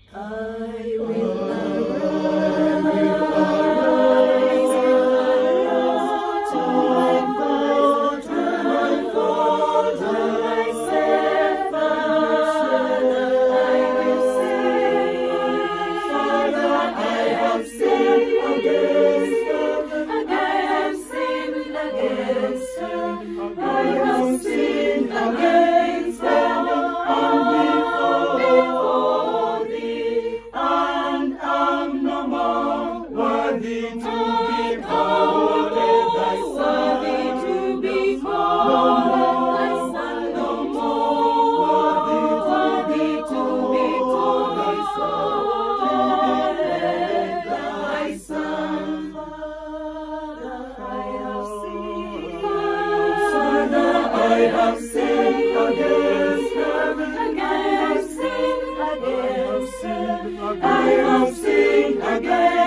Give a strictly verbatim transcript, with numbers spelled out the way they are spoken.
I will arise, to my Father, my Father, I say, Father, I will say, Father, I have sinned against you, I have sinned against you, I have sinned against you, and before thee, and am no more worthy to be called thy son, worthy to be called thy son, no more worthy to be called thy son, thy son. Father, I have sinned, Father, I have sinned against heaven, I have sinned against you, I have sinned against